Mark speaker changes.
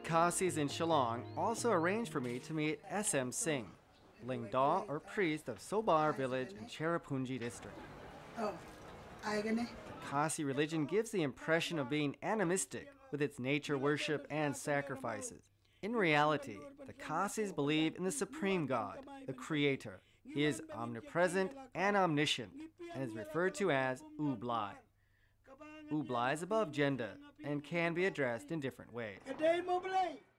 Speaker 1: Khasis in Shillong also arranged for me to meet SM Singh, Lingdaw or priest of Sobar village in Cherrapunji district. The Khasi religion gives the impression of being animistic with its nature worship and sacrifices. In reality, the Khasis believe in the supreme God, the creator. He is omnipresent and omniscient and is referred to as Ublai. Ublai is above gender and can be addressed in different ways.